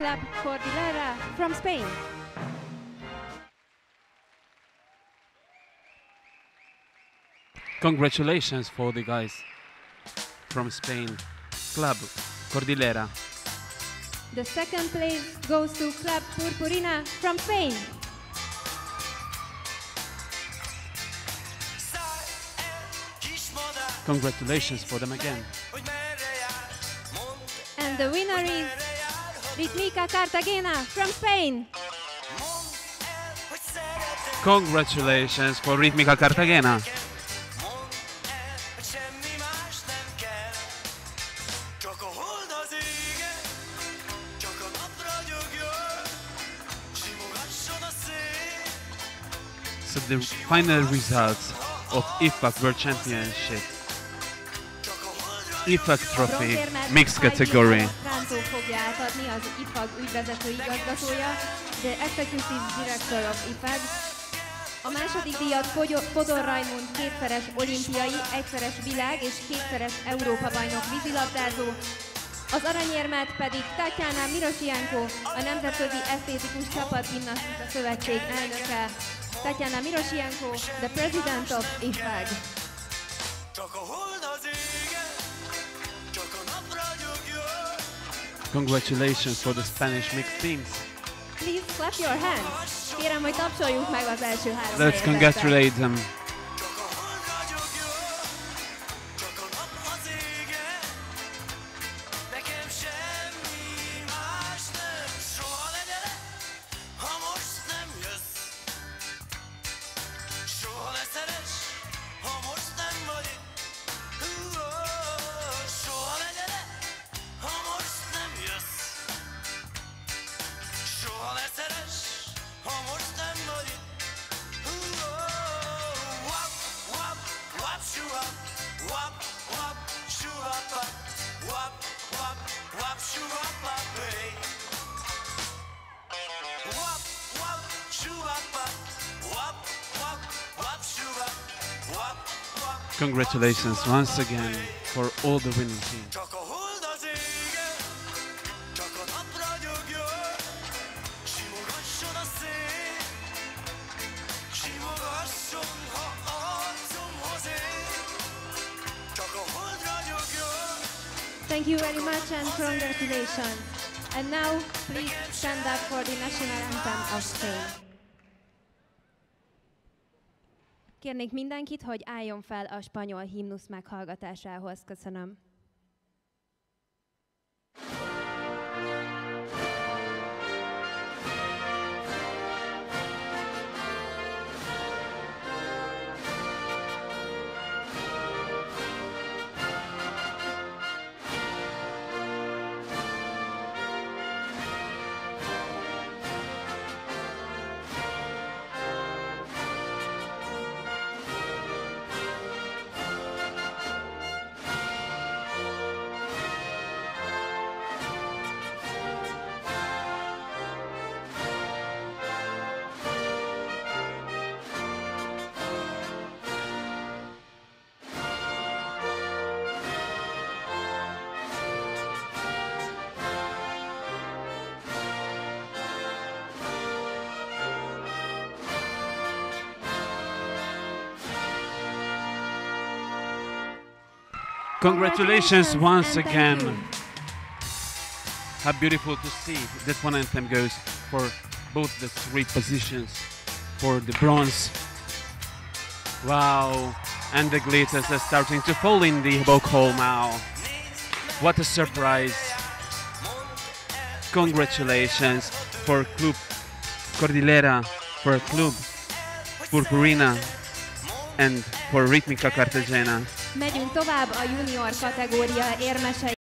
Club Cordillera from Spain. Congratulations for the guys from Spain, Club Cordillera. The second place goes to Club Purpurina from Spain. Congratulations for them again. And the winner is Ritmika Cartagena from Spain. Congratulations for Ritmika Cartagena. So the final results of IFAC World Championship, IFAC Trophy, mixed category. Rántó fogja átadni az IFAG ügyvezető igazgatója, the Executive Director of IFAG. A második díjat Fodor Rajmund kétszeres olimpiai, egyszeres világ és kétszeres Európa-bajnok vízilabdázó, az aranyérmet pedig Tatjana Mirosjenko, a Nemzetközi Esztétikus Csapatgimnasztika Szövetség elnöke. Tatjana Mirosjenko, the president of IFAG. Congratulations for the Spanish mixed teams. Please clap your hands. Kérem, hogy tapsoljuk meg az első három Let's helyezettet. congratulate them. Congratulations once again for all the winning teams. Thank you very much and congratulations. And now, please stand up for the national anthem of Spain. Kérnék mindenkit, hogy álljon fel a spanyol himnusz meghallgatásához. Köszönöm. Congratulations once again. How beautiful to see that one anthem goes for both the three positions, for the bronze. Wow, and the glitters are starting to fall in the bowl now. What a surprise. Congratulations for Club Cordillera, for Club Purpurina and for Ritmika Cartagena. Megyünk tovább a junior kategória érmesei.